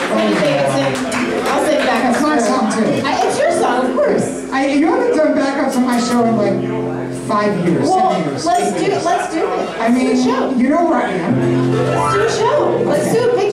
Thank you, Davidsen. I'll sing backup. That's my song too. It's your song, of course. You haven't done backups on my show in like 5 years, Well, 7 years. let's do it. I mean, Let's do a show. you know where I am. Let's do a show. Let's do a picture.